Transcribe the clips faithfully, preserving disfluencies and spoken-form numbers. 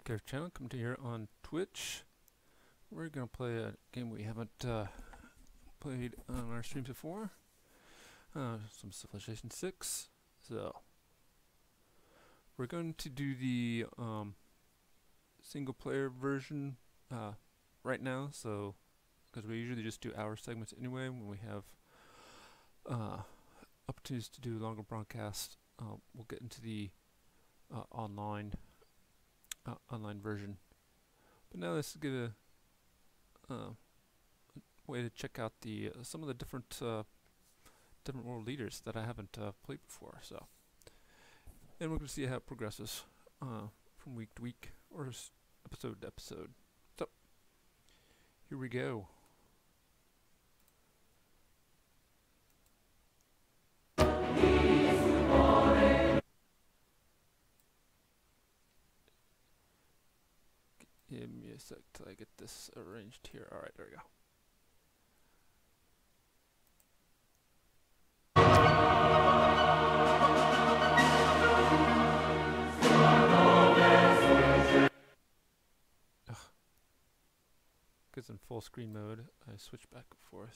Geek channel, come to here on Twitch. We're gonna play a game we haven't uh, played on our streams before. Uh, some Civilization six. So we're going to do the um, single player version uh, right now. So because we usually just do hour segments anyway when we have uh, opportunities to do longer broadcasts. Uh, we'll get into the uh, online uh, online version. But now let's get a uh, way to check out the uh, some of the different uh, different world leaders that I haven't uh, played before. So, and we're going to see how it progresses uh, from week to week or s episode to episode. So, here we go. Give me a sec till I get this arranged here. Alright, there we go. Because in full screen mode, I switch back and forth.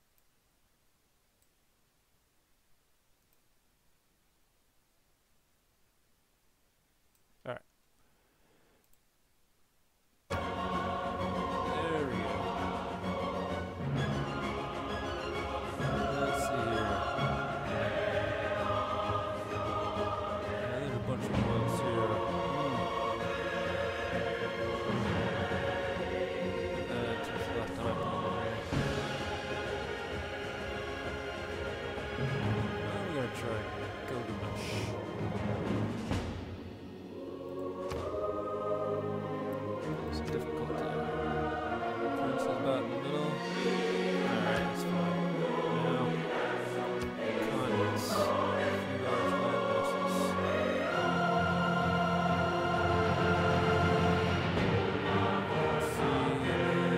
Alright. There we go. Let's see here. Yeah, there's a bunch of ones here. That's just the last time I put them there. Now we're gonna try Gilgamesh. It's difficult to Prince is about in the middle. Alright, that's fine. Now, continents. Few large land masses. Let's see.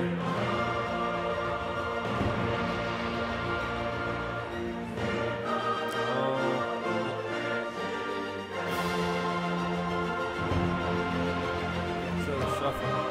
Oh. So the shuffle.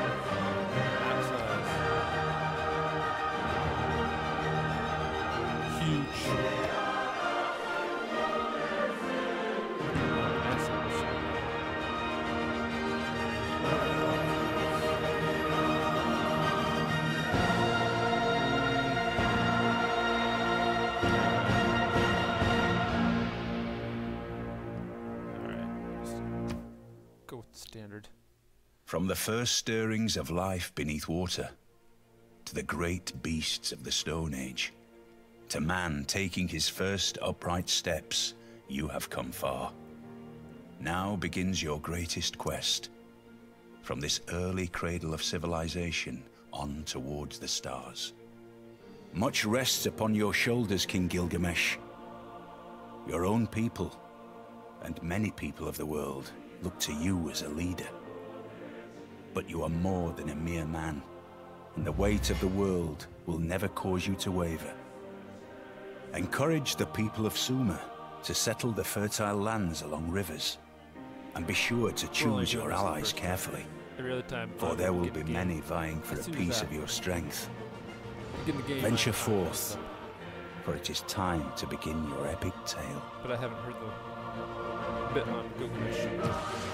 Go with the standard. From the first stirrings of life beneath water, to the great beasts of the Stone Age, to man taking his first upright steps, you have come far. Now begins your greatest quest. From this early cradle of civilization on towards the stars. Much rests upon your shoulders, King Gilgamesh. Your own people, and many people of the world, look to you as a leader. But you are more than a mere man, and the weight of the world will never cause you to waver. Encourage the people of Sumer to settle the fertile lands along rivers, and be sure to choose your allies carefully, for there will be many vying for a piece of your strength. Venture forth, for it is time to begin your epic tale. But I haven't heard the bit on Gilgamesh.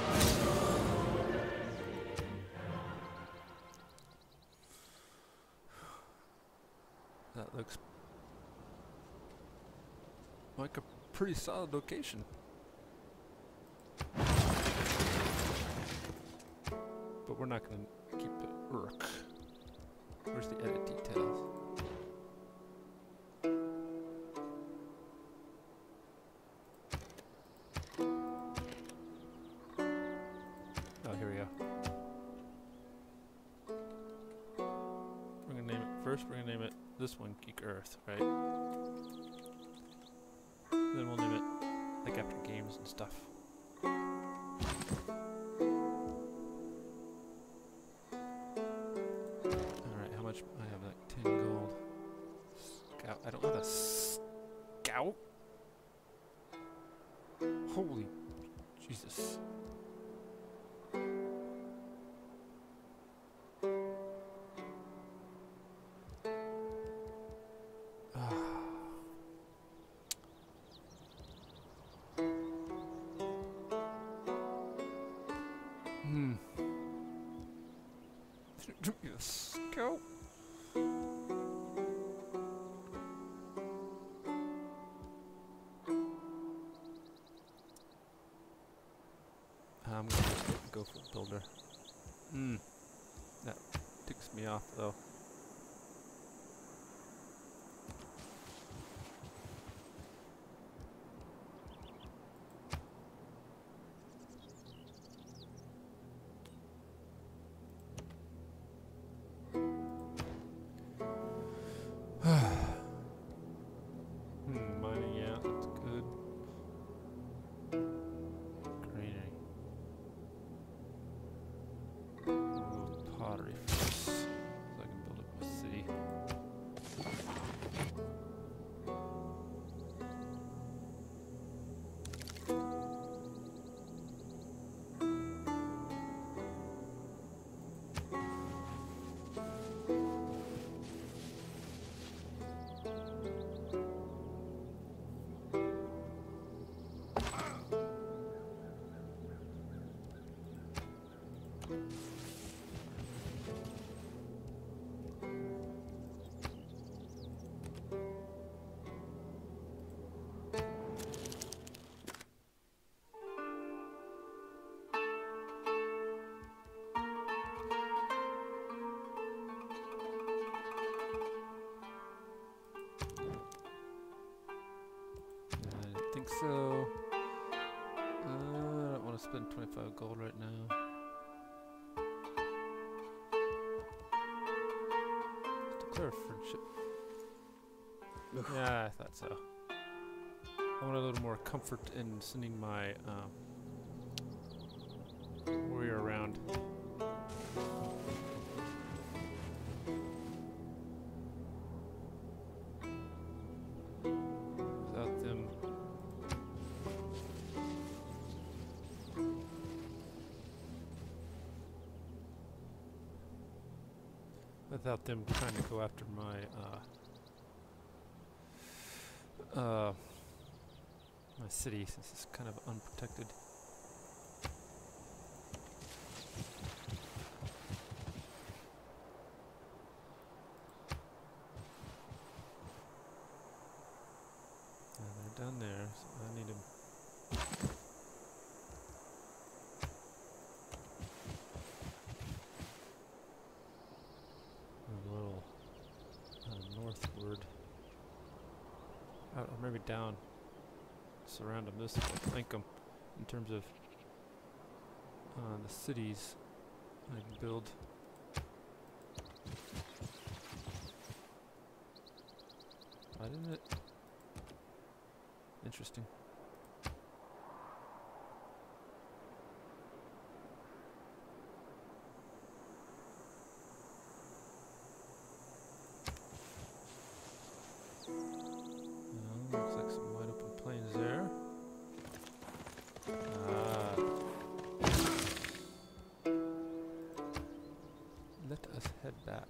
That looks like a pretty solid location. But we're not going to keep it Urk. Where's the edit details? Oh, here we go. We're going to name it first, we're going to name it this one, Geek Earth, right? Then we'll name it like after games and stuff. Alright, how much? I have like ten gold. Scout. I don't have a scout? Holy Jesus. Let's go. I'm gonna just go for builder. Hmm. That ticks me off though. Hmm, mining, yeah, that's good. Granary. Ooh, pottery first, so I can build up a city. I don't think so. Uh, I don't want to spend twenty-five gold right now. Let's declare a friendship. Yeah, I thought so. I want a little more comfort in sending my um, warrior around. Without them without them trying to go after my uh, uh, my city, since it's kind of unprotected. Yeah, they're down there, so I need them. A little uh, northward, out, or maybe down. Surround them this way, flank them in terms of uh, the cities I can build. Why didn't it? Interesting. Well, looks like some wide open plains there. Ah. Let us head back.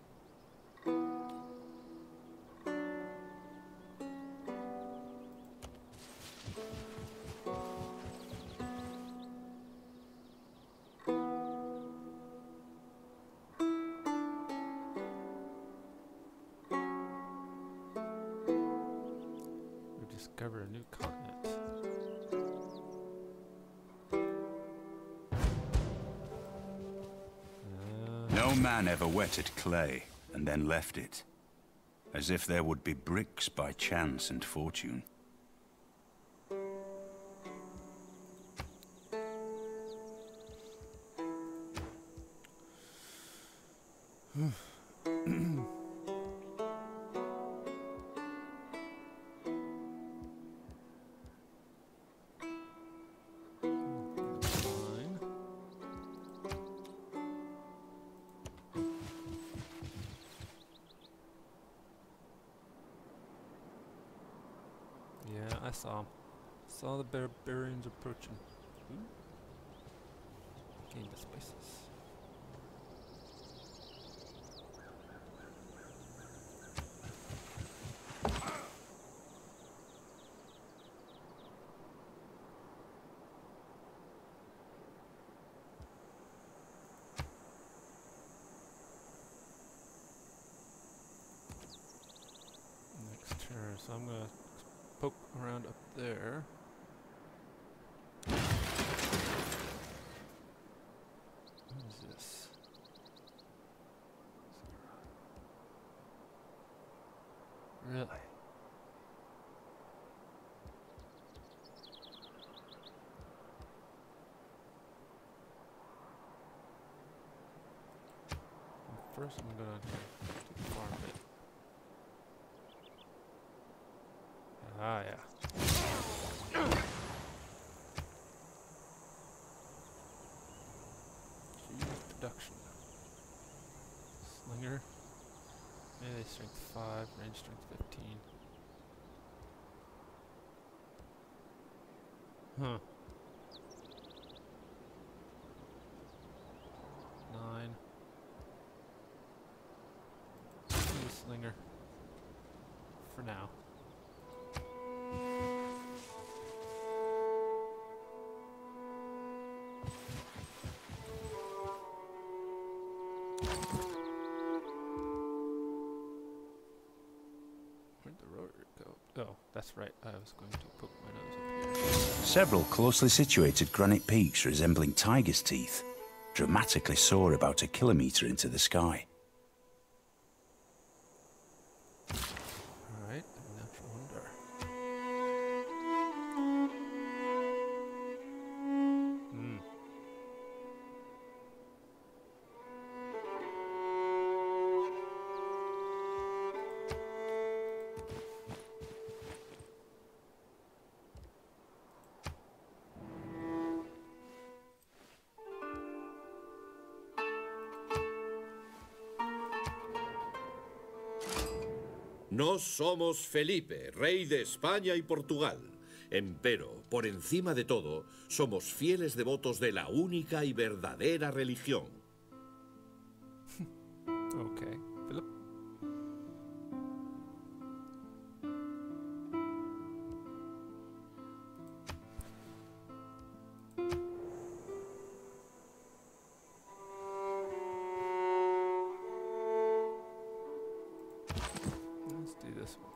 We discover a new continent. No man ever wetted clay and then left it, as if there would be bricks by chance and fortune. Fine. Yeah, I saw him. Saw the barbarians approaching. Ooh. Gain the spices. so I'm gonna poke around up there. What is this? Really? First, I'm gonna farm it. Ah, yeah. Choose production. Slinger. Melee strength five, range strength fifteen. Huh. Nine. Slinger for now. Where'd the rotor go? Oh, that's right. I was going to poke my nose up here. Several closely situated granite peaks resembling tiger's teeth dramatically soar about a kilometre into the sky. Alright, natural wonder. Hmm. No somos Felipe, rey de España y Portugal. Empero, por encima de todo, somos fieles devotos de la única y verdadera religión. Okay, Philip. Let's do this one.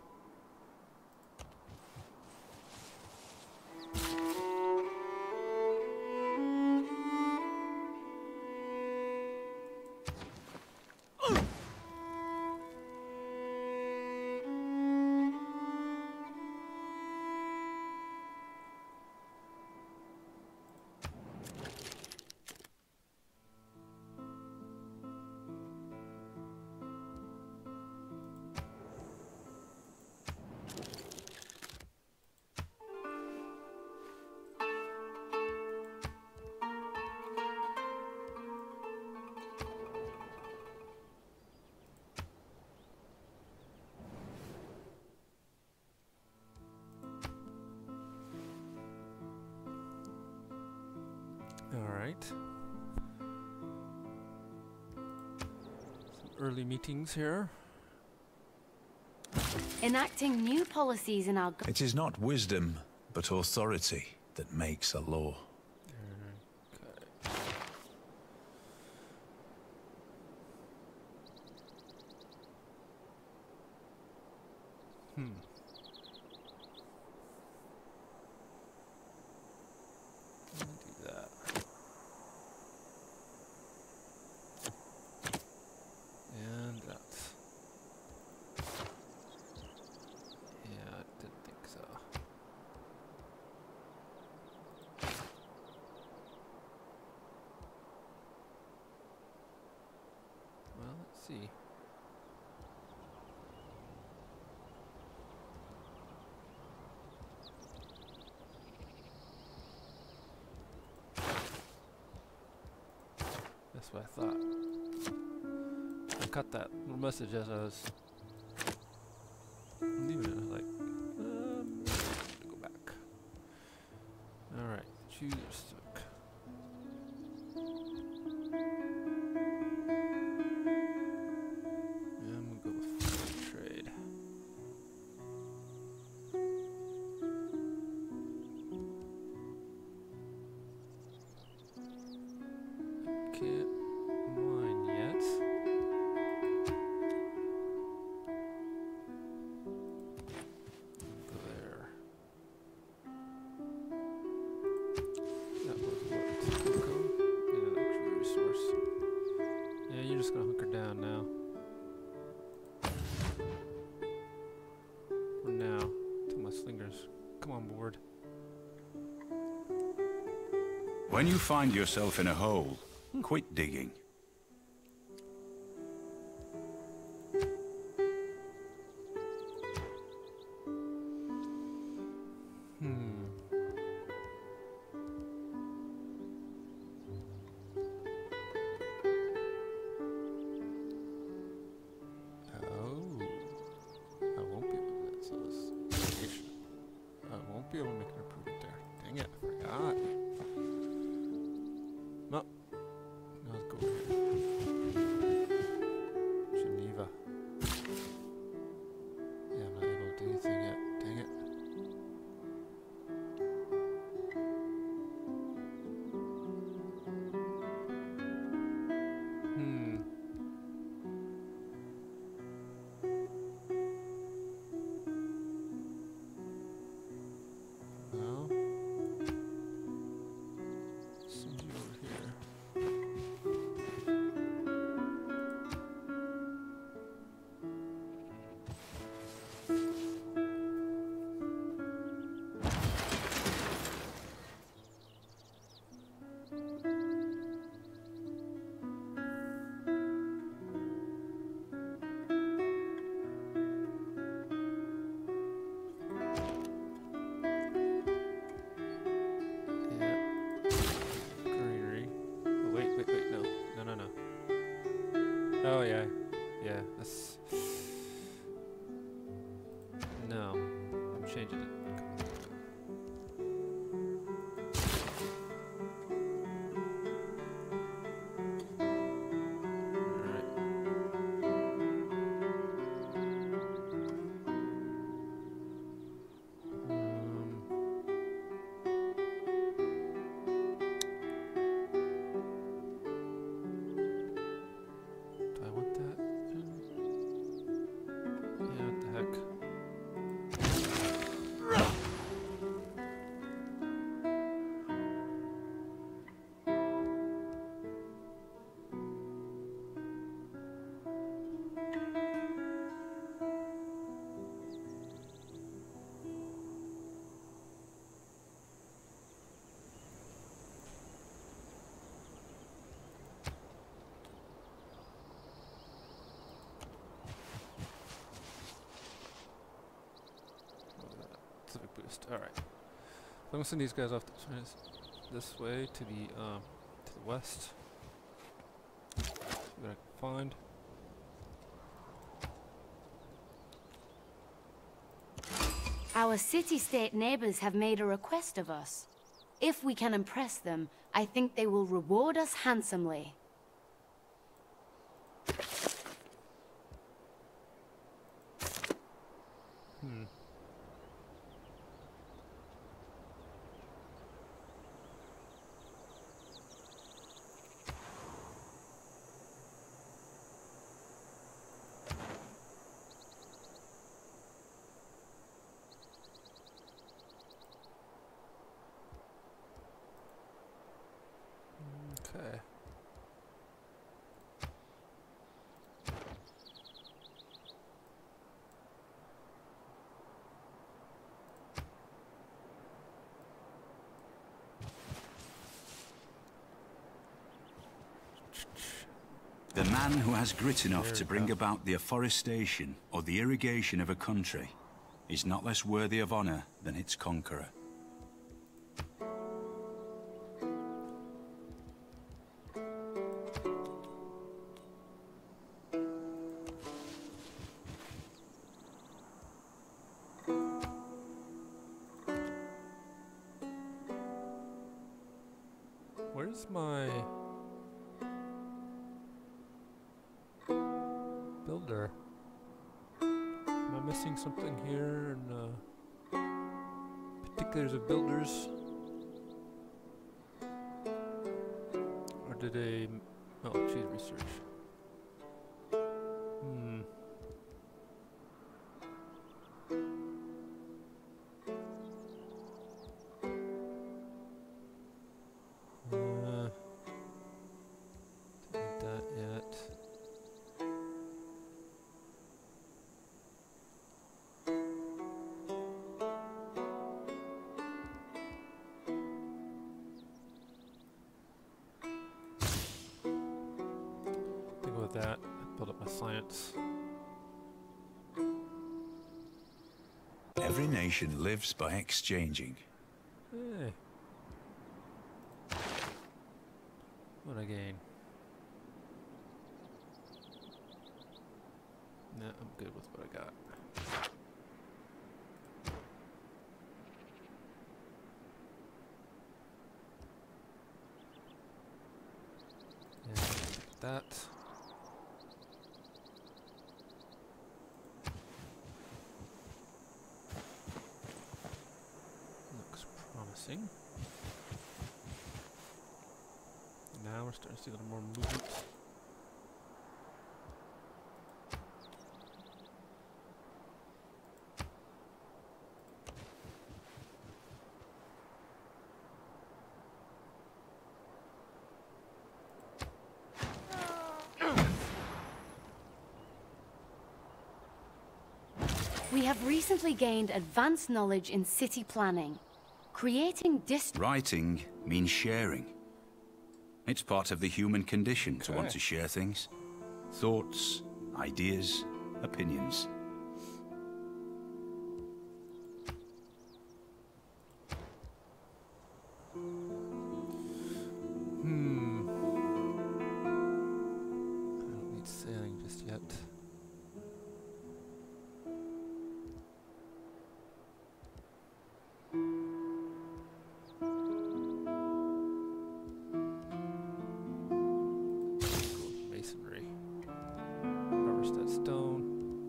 All right. Some early meetings here. Enacting new policies in our... It is not wisdom, but authority that makes a law. Okay. Hmm. Let me do that. And that. Yeah, I didn't think so. Well, let's see. That's what I thought. I cut that little message as I was leaving it. I was like, um, to go back. Alright, choose your civic. And I'm gonna go with free trade. Can't mine yet. When you find yourself in a hole, quit digging. Hmm. Oh. I won't be able to do that, so this irrigation. I won't be able to make an improvement there. Dang it, I forgot. No. Now let's go over here. Geneva. Yeah, I'm not able to do anything yet. Dang it. Hmm. No. Send you over here. Yeah. Greenery. Oh, wait, wait, wait, no. No, no, no. Oh, yeah. Yeah, that's... No. I'm changing it. Alright. Um... Do I want that? Yeah, what the heck. Civic boost. All right. I'm gonna send these guys off this, this way to the um to the west. See what I can find. Our city-state neighbors have made a request of us. If we can impress them, I think they will reward us handsomely. Hmm. Okay. The man who has grit enough There to we bring go. about the afforestation or the irrigation of a country is not less worthy of honor than its conqueror. Where's my builder? Am I missing something here in uh, particulars of builders? Or did a oh geez research? Hmm. Uh, didn't need that yet. that. Build up my science. Every nation lives by exchanging. Hey. What I gain? Nah, I'm good with what I got. Yeah, that. Looks promising. Now we're starting to see a little more movement. We have recently gained advanced knowledge in city planning. Creating districts. Writing means sharing. It's part of the human condition to want Okay. to share things. Thoughts, ideas, opinions. Hmm. I don't need sailing just yet. Masonry. Harvest that stone.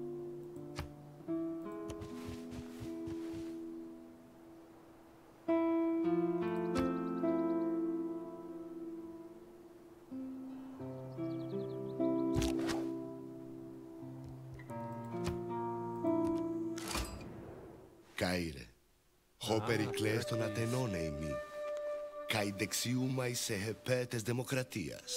Caire, ho pericles ton Athenone mi, cae dexiumai se hepetes democratias.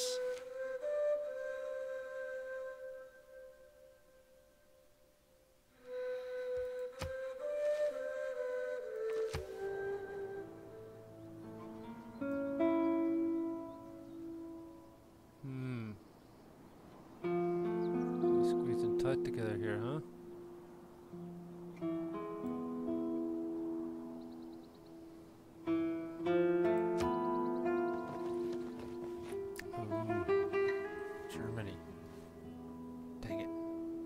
Hmm. Really squeezing tight together here, huh? Ooh. Germany. Dang it.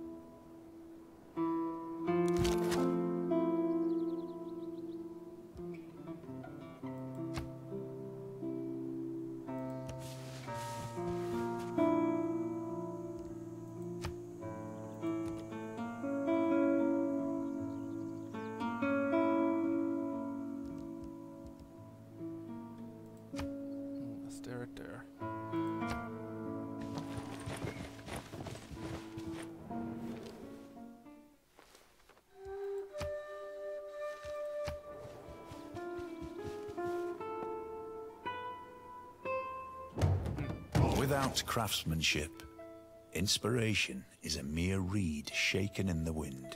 Mm, let's stare it there. Without craftsmanship, inspiration is a mere reed shaken in the wind.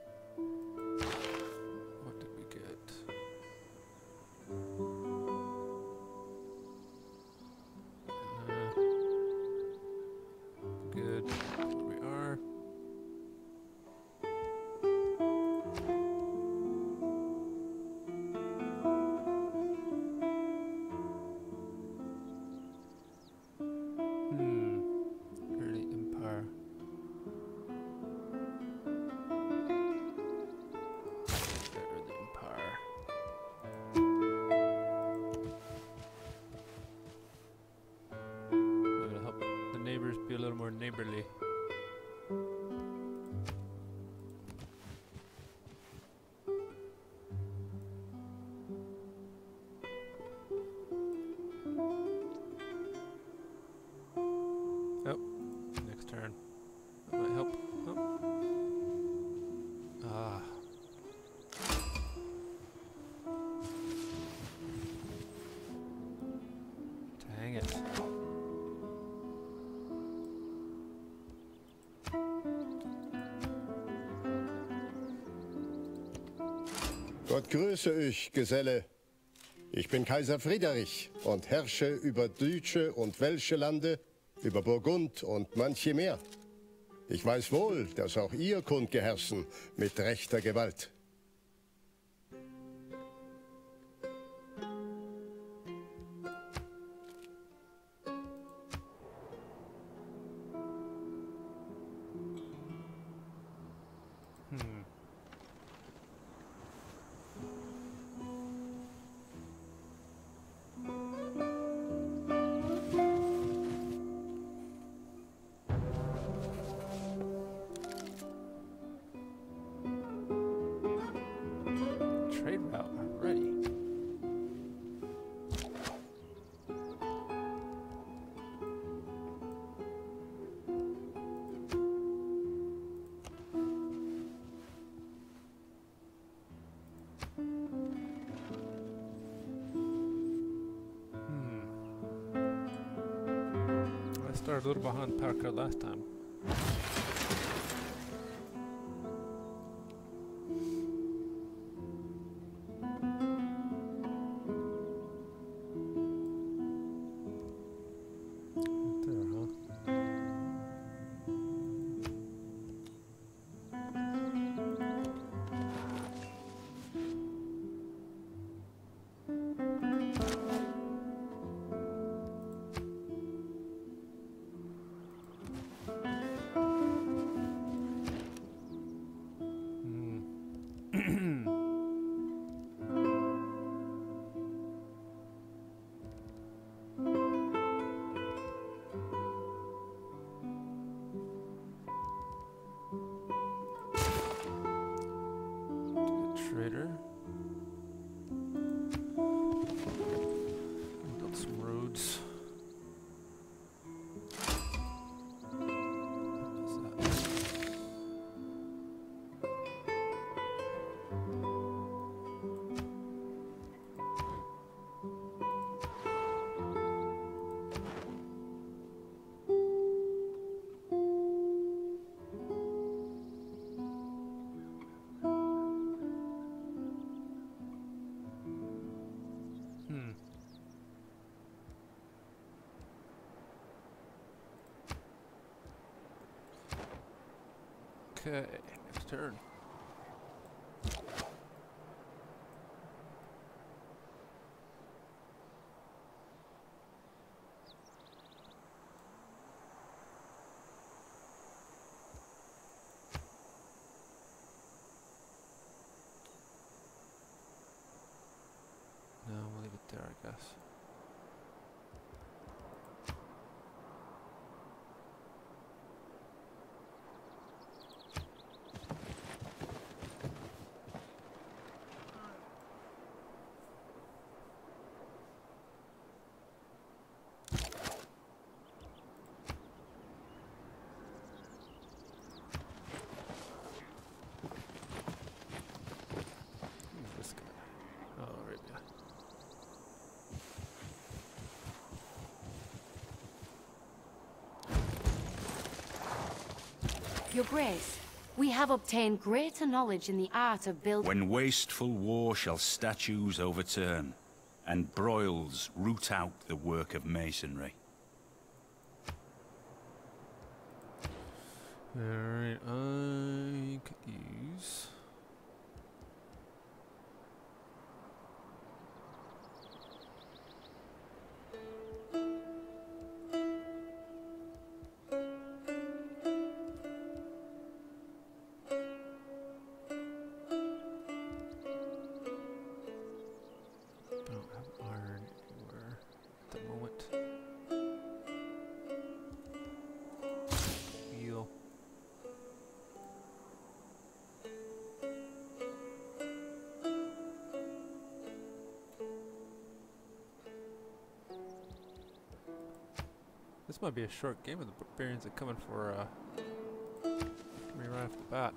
What did we get? Uh, good. Where we are. Hmm. Early Empire. The Early Empire. We're gonna help the neighbors be a little more neighborly. Oh, next turn. That might help. Oh. Ah. Dang it. Gott grüße euch, Geselle. Ich bin Kaiser Friedrich und herrsche über Deutsche und Welsche Lande über Burgund und manche mehr. Ich weiß wohl, dass auch ihr kund geherrschen mit rechter Gewalt. Trade route already. Hmm. I started a little behind Parker last time. Trader. Build some roads. What is that? Hmm. Okay, next turn. No, we'll leave it there, I guess. Who's this guy? Oh, Arabia. Your Grace, we have obtained greater knowledge in the art of building. When wasteful war shall statues overturn, and broils root out the work of masonry. Alright, I could use... don't have iron anywhere at the moment. Steel. This might be a short game, and the barbarians are coming for uh, coming right off the bat.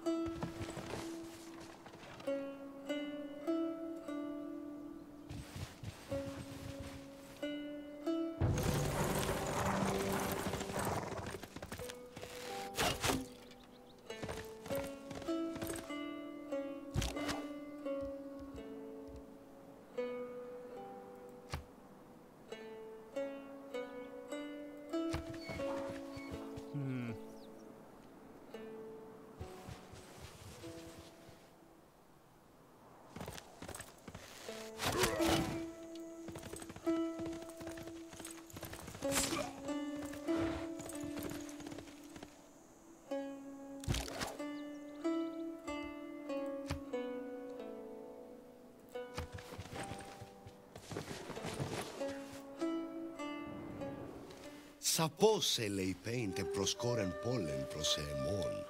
Σαπώς λέει πέιντε προσκόρεν πόλεν προς εμόν.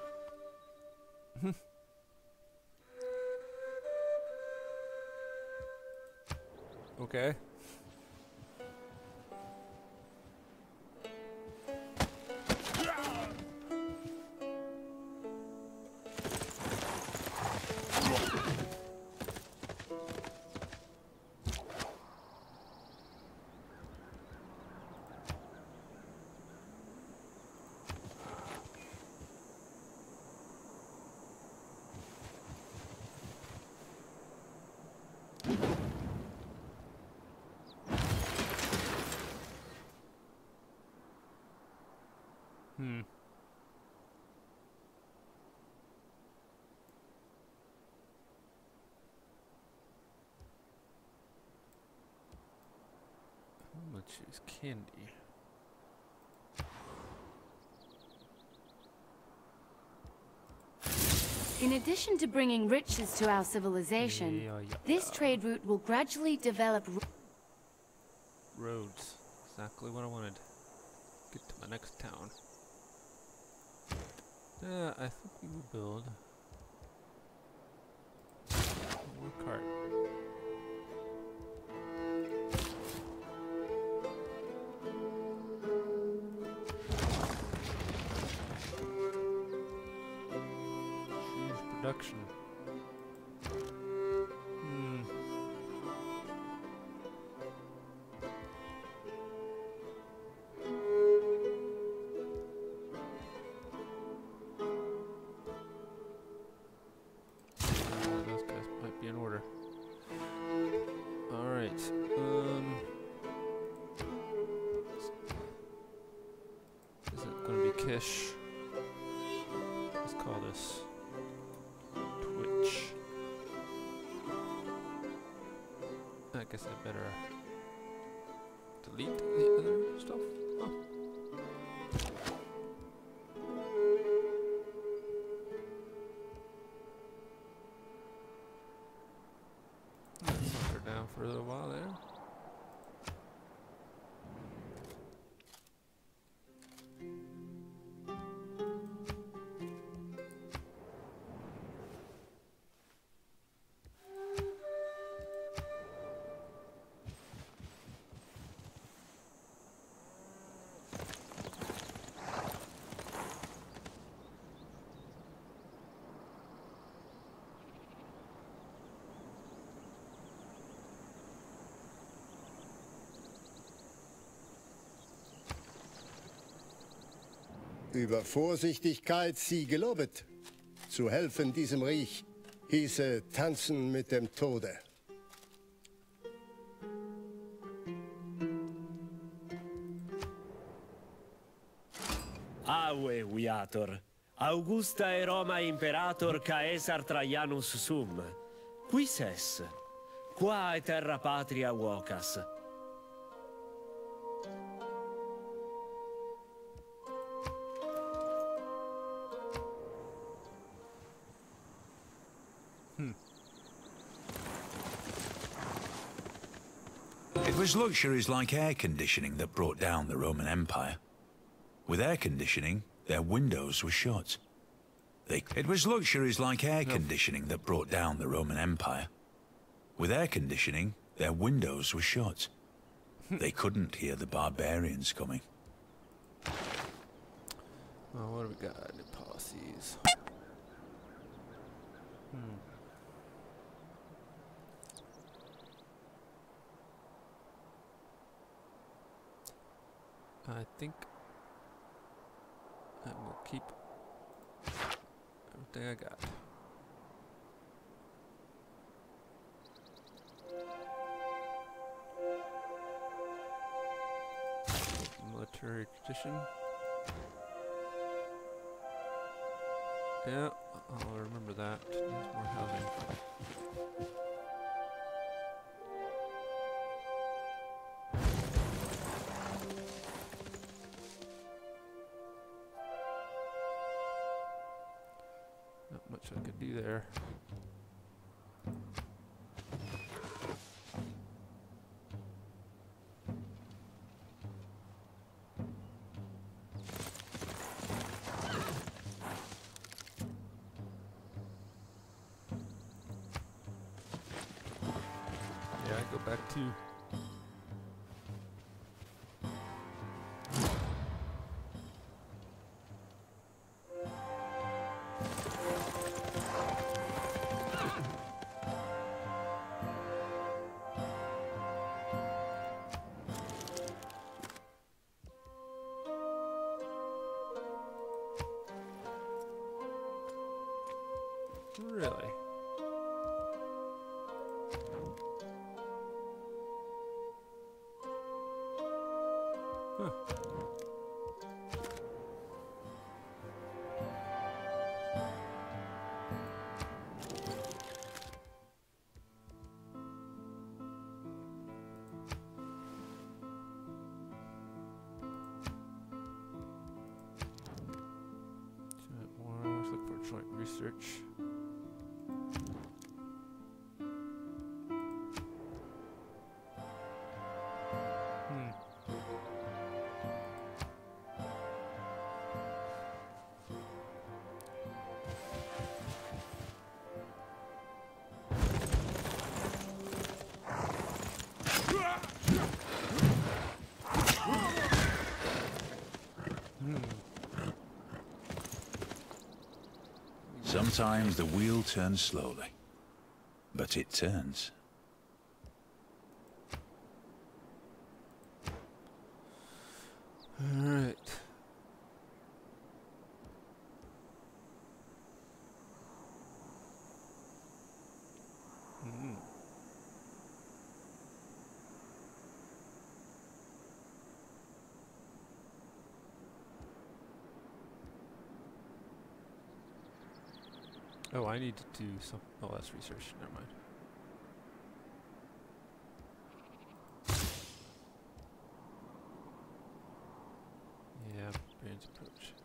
Okay. Hmm. How much is candy? In addition to bringing riches to our civilization, Yeah, yeah, this yeah. trade route will gradually develop. Roads. Exactly what I wanted. Get to my next town. Yeah, I think we will build one more cart. Choose production. Hmm. Those guys might be in order. All right. Um, is it going to be Kish? Let's call this Twitch. I guess I better delete the other stuff. Oh. Let's knock her down for a little while there. Über Vorsichtigkeit sie gelobet. Zu helfen diesem Reich hieße tanzen mit dem Tode. Aue viator, Augusta e Roma imperator Caesar Traianus sum. Quis es? Qua e terra patria vocas. It was luxuries like air conditioning that brought down the Roman Empire. With air conditioning, their windows were shut. They, it was luxuries like air conditioning that brought down the Roman Empire. With air conditioning, their windows were shut. They couldn't hear the barbarians coming. Oh, what do we got? New policies. Hmm. I think I will keep everything I got. Military tradition. Yeah, I'll remember that. Needs more housing. Not much I could do there. go back to really. Huh. Joint wars, look for joint research. Hmm. Sometimes the wheel turns slowly, but it turns. All right. Mm. Oh, I need to do some. Oh, that's research. Never mind. Yeah, Brand's approach.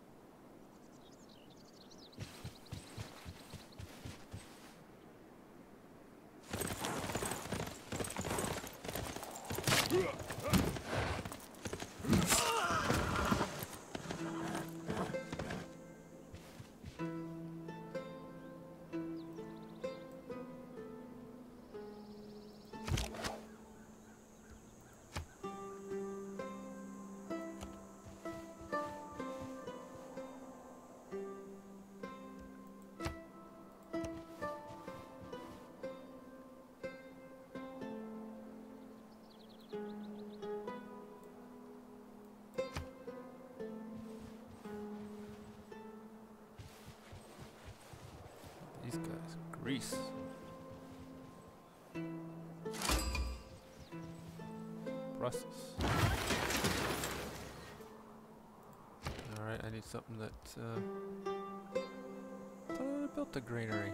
These guys, Greece. Brussels. Alright, I need something that, uh... I thought I built a granary.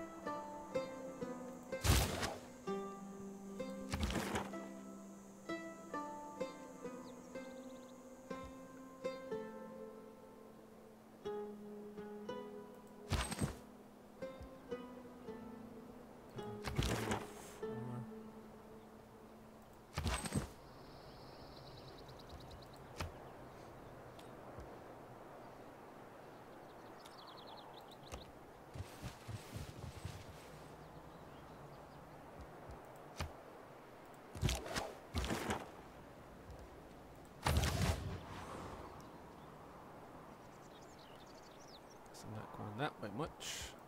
I'm not going that way much.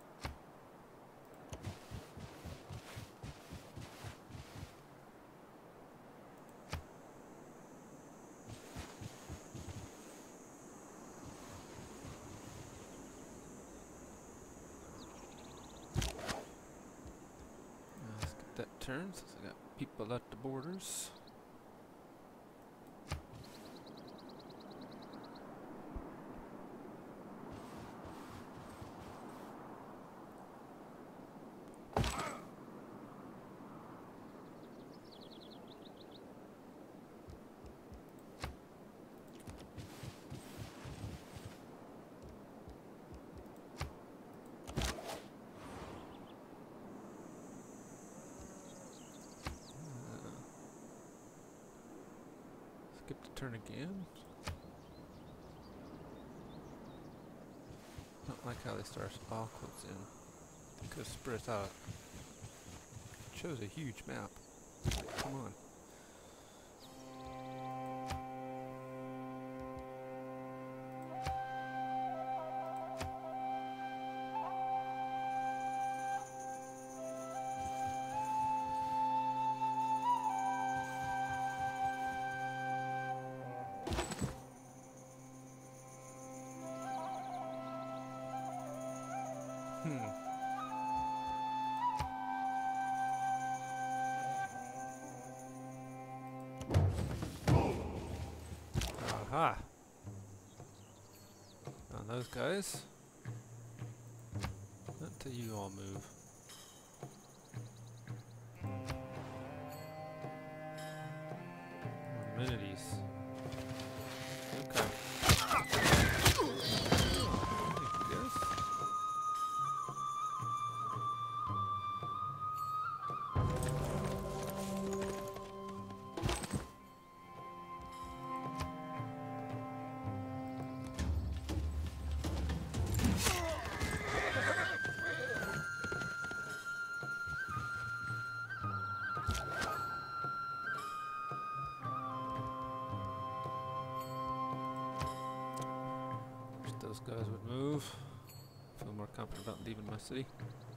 Now let's get that turned since I got people at the borders. Skip the turn again. Not like how they start all close in. Could have spread us out. Chose a huge map. Come on. Hmm. Aha. On those guys. Not until you all move. More amenities. Okay. Yes. Those guys would move. Feel more confident about leaving my city.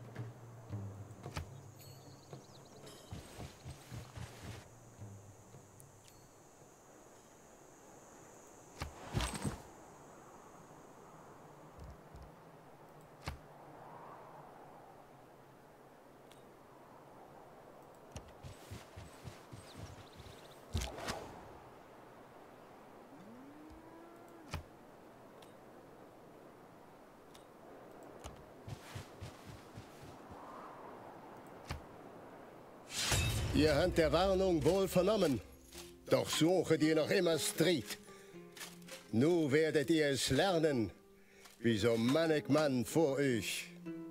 Ihr habt der Warnung wohl vernommen, doch suchet ihr noch immer Streit. Nu werdet ihr es lernen, wie so mannig Mann vor euch.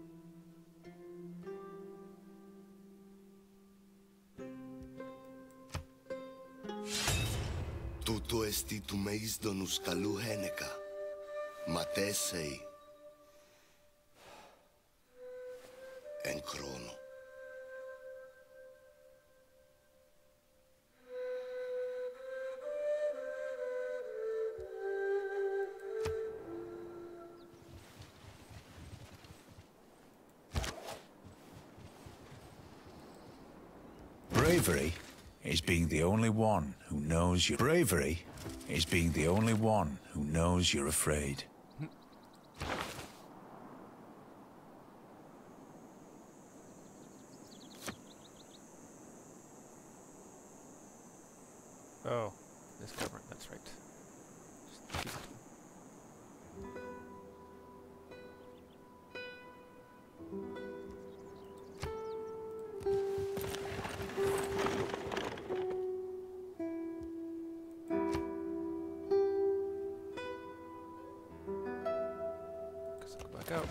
Τούτο εστί του μεΐσδονους καλού χένεκα, ματέσεϊ, εν χρόνο. Bravery is being the only one who knows you're... Bravery is being the only one who knows you're afraid. Oh, this government, that's right. Just keep it. Guess I'll go back out.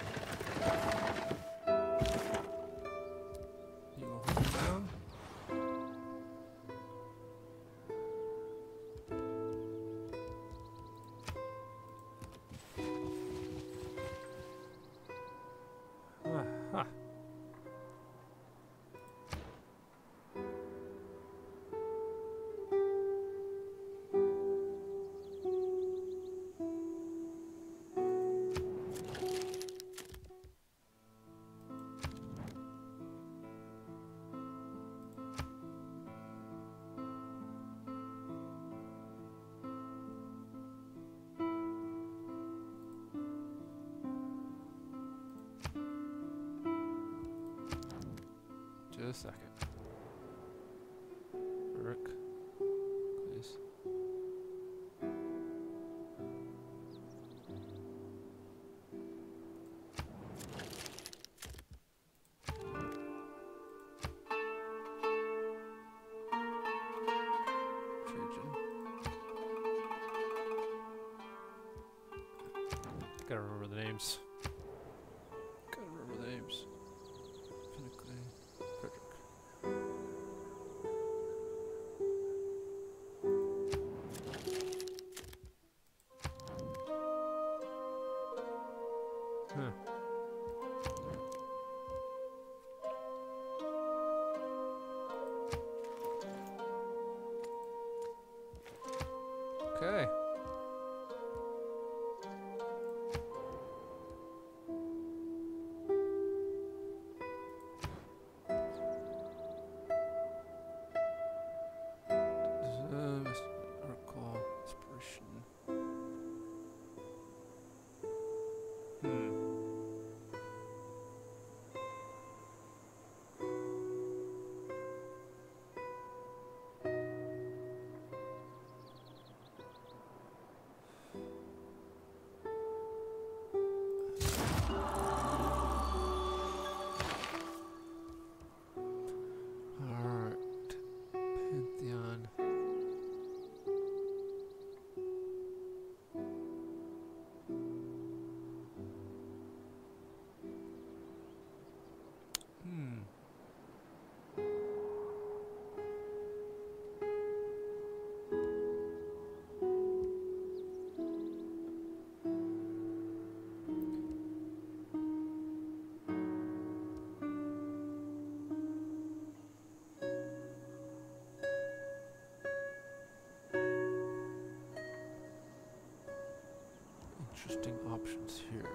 You will hold down. Aha. Just a second. Rick, please. Trajan. Gotta remember the names. Gotta remember the names. Phoenically. Frederick. Huh. Alright. Pantheon. Hmm. Interesting options here.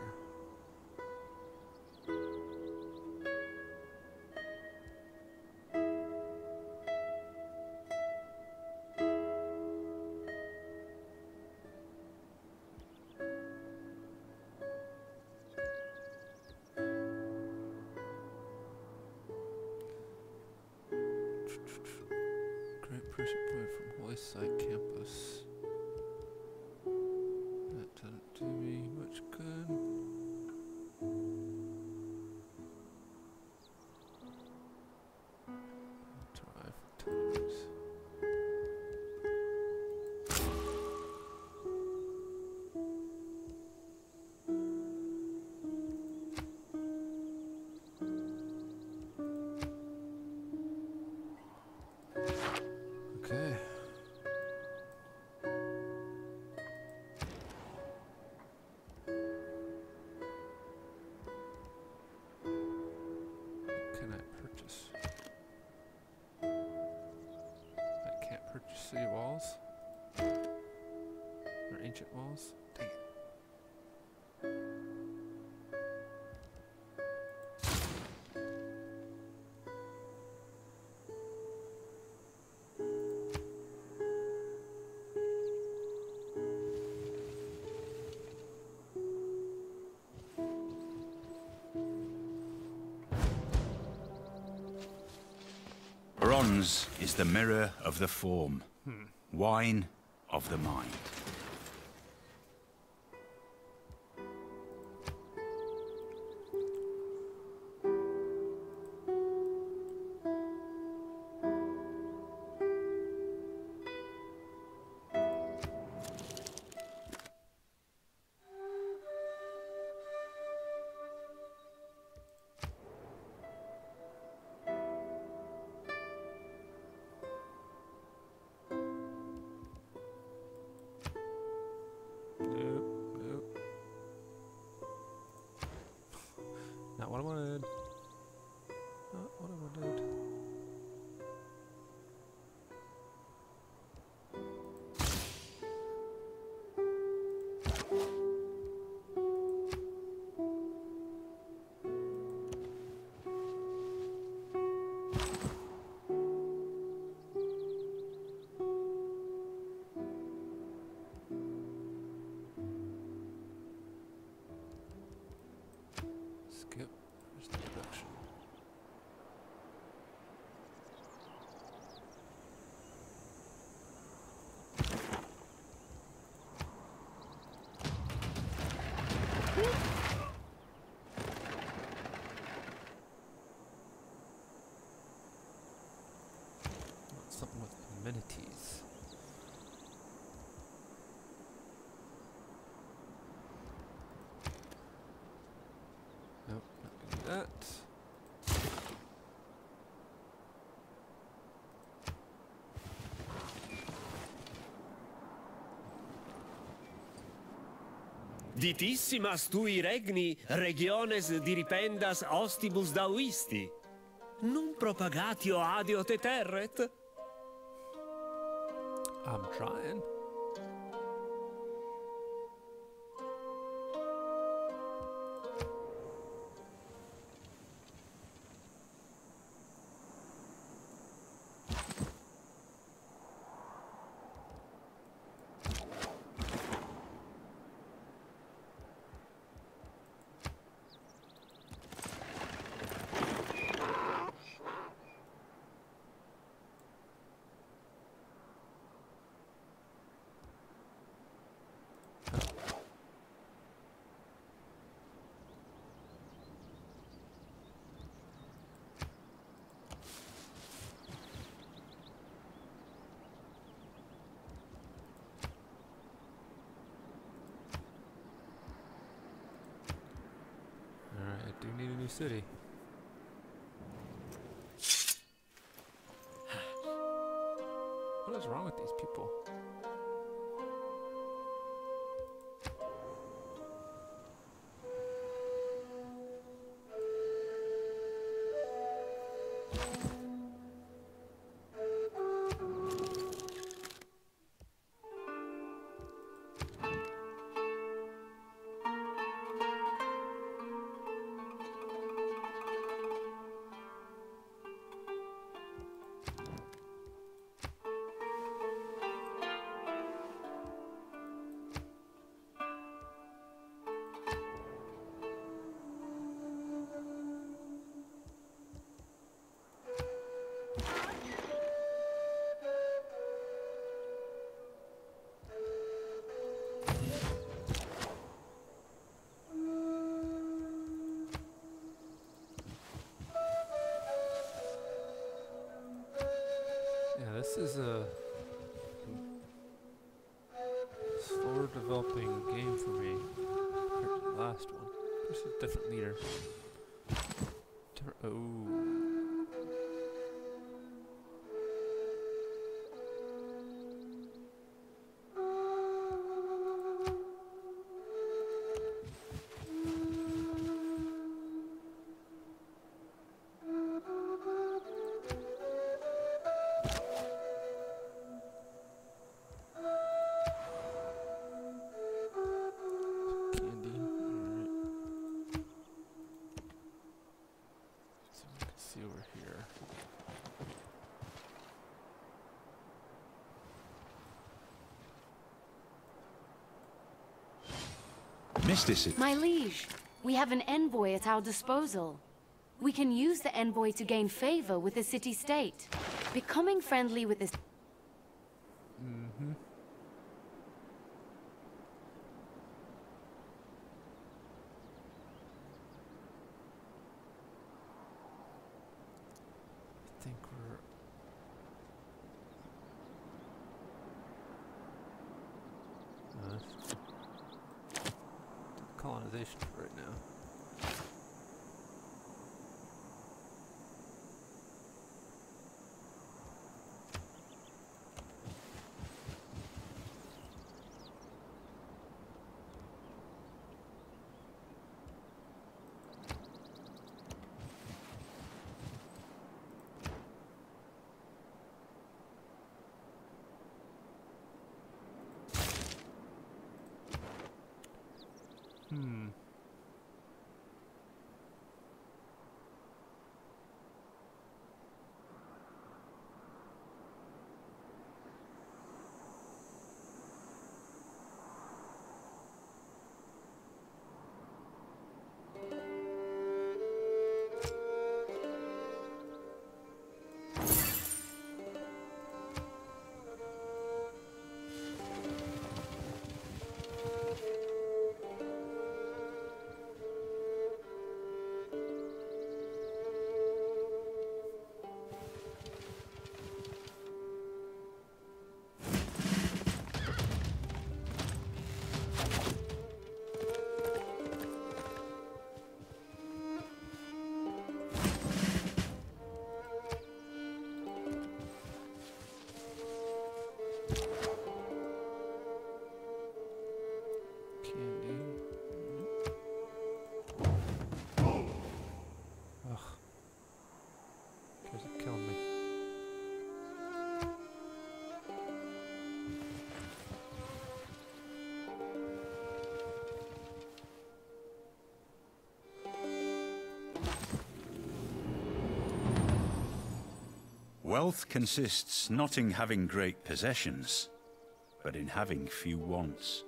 Great person point from Holy Site Campus. That doesn't do me much good. Drive times. Okay. Can I purchase? I can't purchase city walls? Or ancient walls? Dang it. Bronze is the mirror of the form, wine of the mind. Nope, nope. Not what I wanted. Not what I wanted. Skip. Where's the production? Want something with amenities. Nope, not gonna do that. Ditissimas tui regni regiones diripendas ostibus dauisti. Num propagatio adio te terret? I'm trying. do need a new city. What is wrong with these people? This is a slower developing game for me compared to the last one. This is a different leader. Different, oh. My liege, we have an envoy at our disposal. We can use the envoy to gain favor with the city-state. Becoming friendly with this... Mm-hmm. I think we're... Uh, colonization right now. Hmm. Wealth consists not in having great possessions, but in having few wants.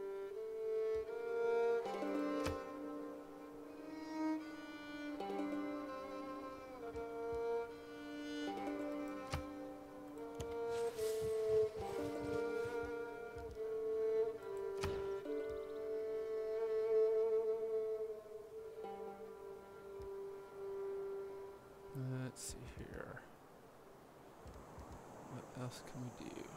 Let's see here. What else can we do?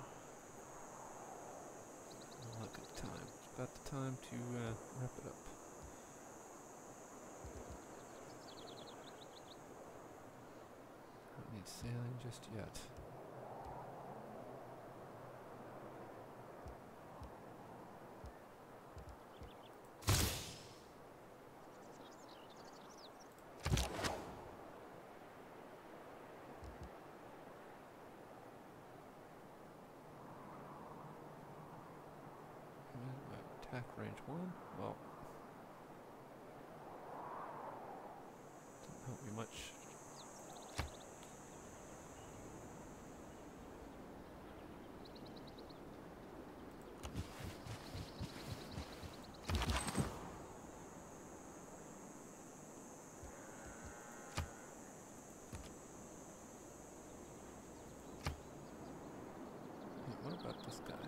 Look at time. It's about the time to uh, wrap it up. just yet. Attack range one. Well, didn't help me much. Hey, what about this guy?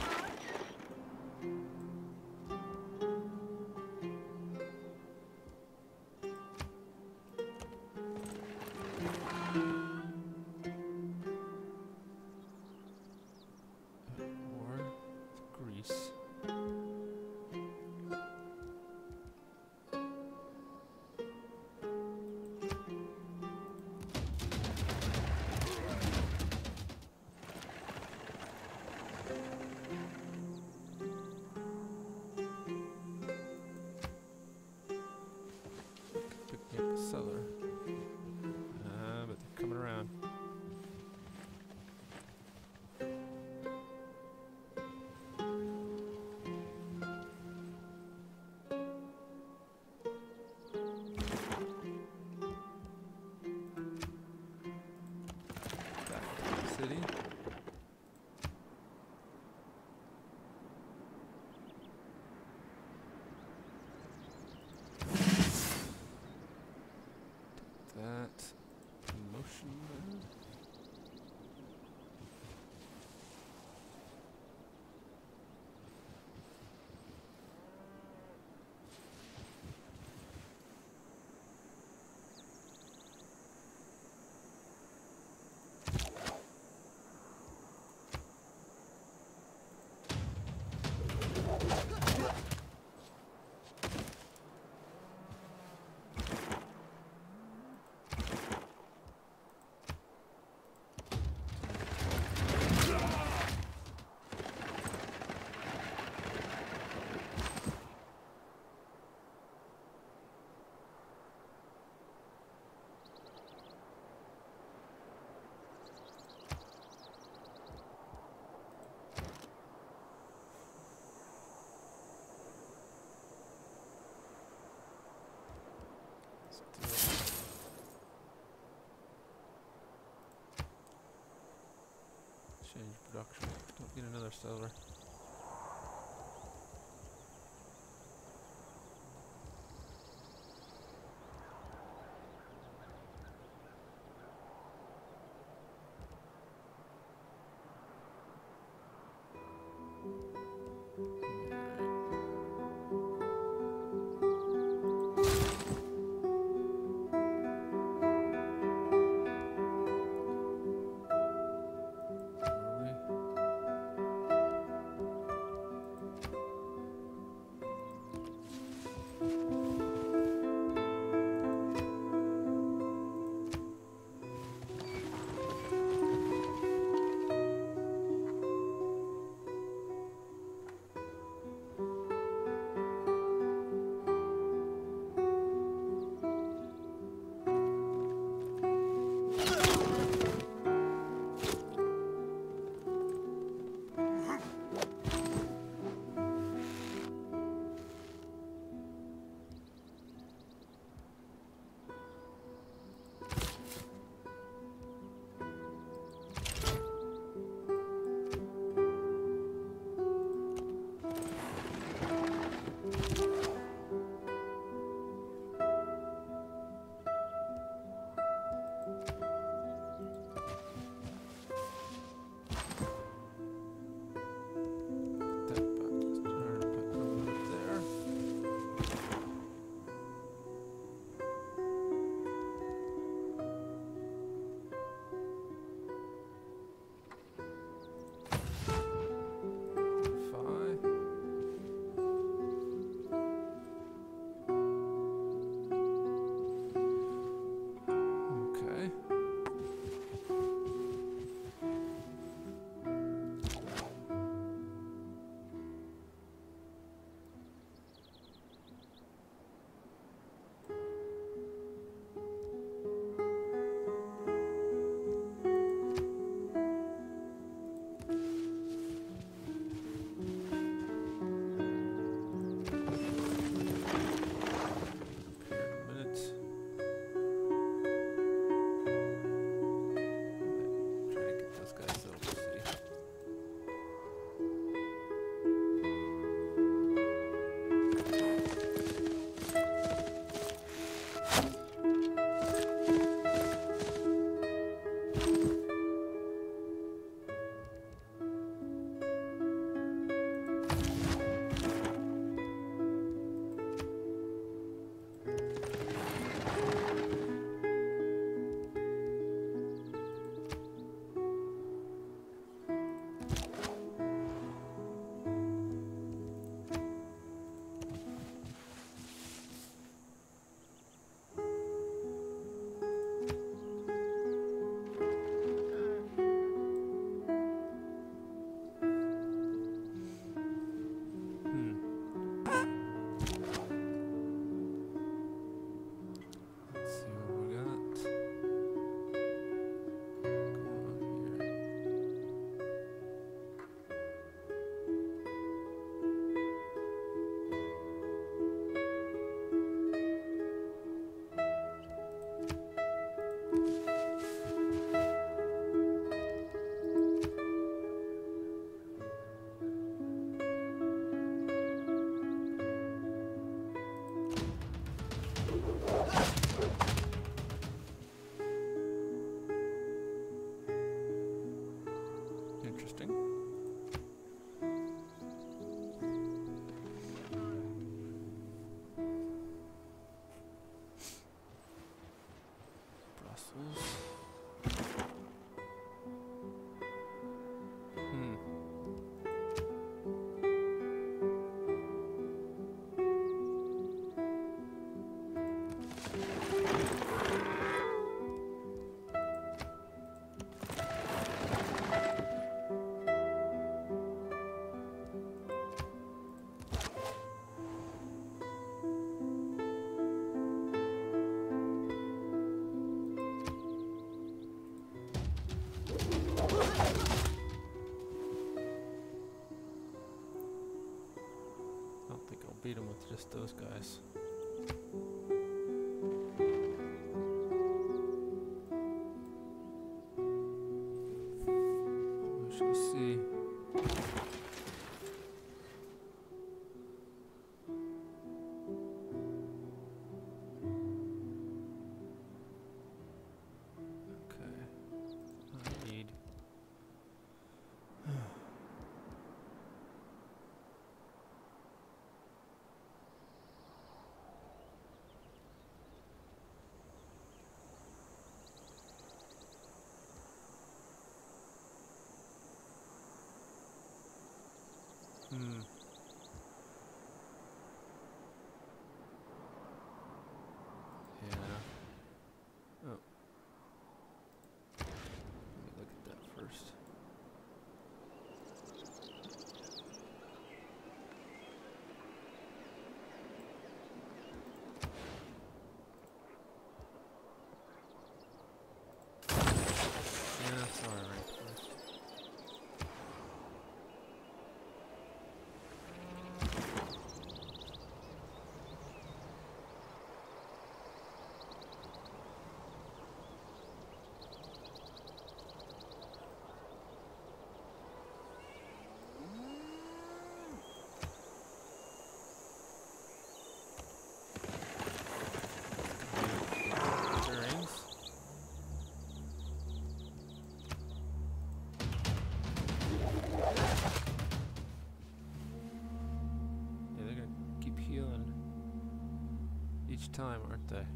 Cellar. Uh, but they're coming around. Back to the city. That promotion there. Change production. Don't need another cellar. just those guys. We shall see. Hmm. Yeah. Oh. Let me look at that first. Yeah, that's alright first. Bearings. Yeah, they're gonna keep healing each time, aren't they?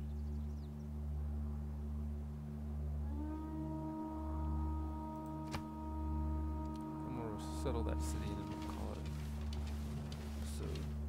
I'm gonna settle that city and then we'll call it so.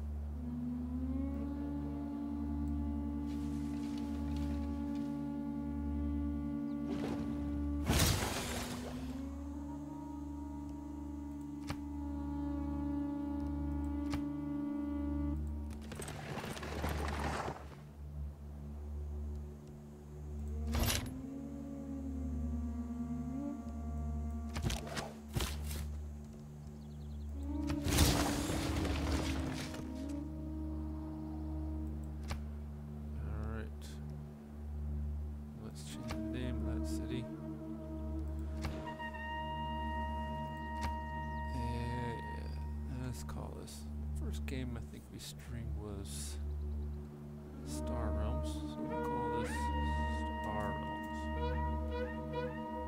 Game I think we streamed was Star Realms, so we'll call this Star Realms.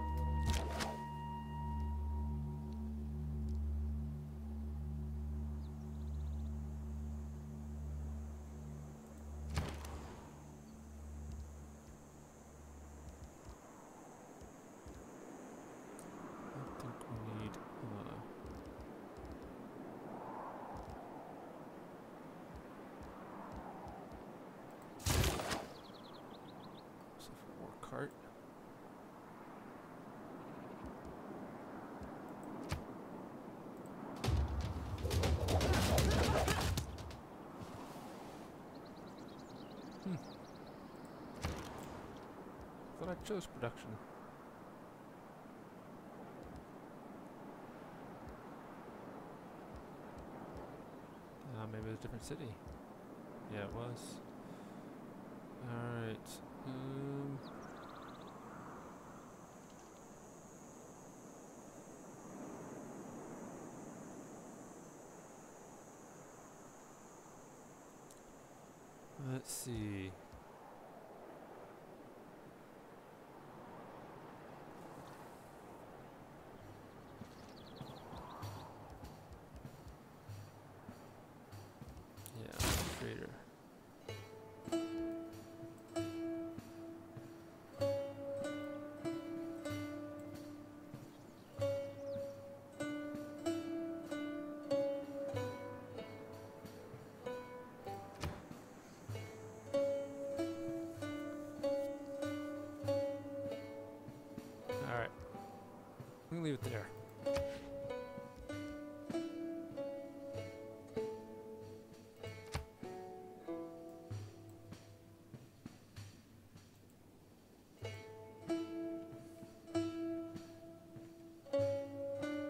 I think we need uh, cart. Hmm. Thought I chose production. Uh, maybe it was a different city. Yeah, it was. Alright. Um... Let's see. Yeah, trader. Alright. We can leave it there.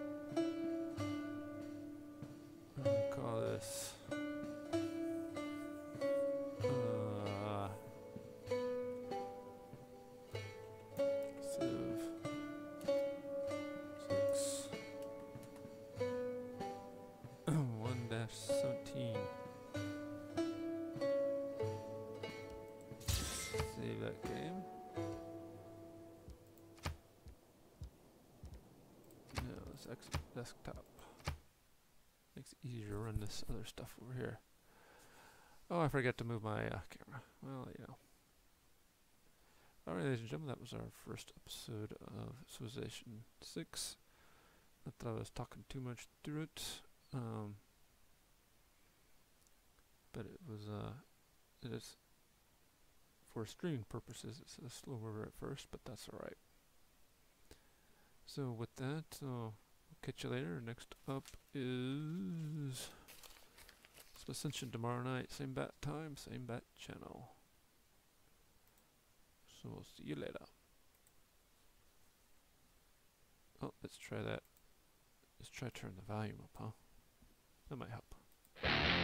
Call this that game. No, this X desktop makes it easier to run this other stuff over here. Oh, I forgot to move my uh, camera. Well, you know. Alright, ladies and gentlemen, that was our first episode of Civilization six. Not that I was talking too much through it. Um, but it was, uh, it is, for streaming purposes, it's a slower at first, but that's alright. So with that, uh, we'll catch you later. Next up is Ascension tomorrow night. Same bat time, same bat channel. So we'll see you later. Oh, let's try that. Let's try to turn the volume up, huh? That might help.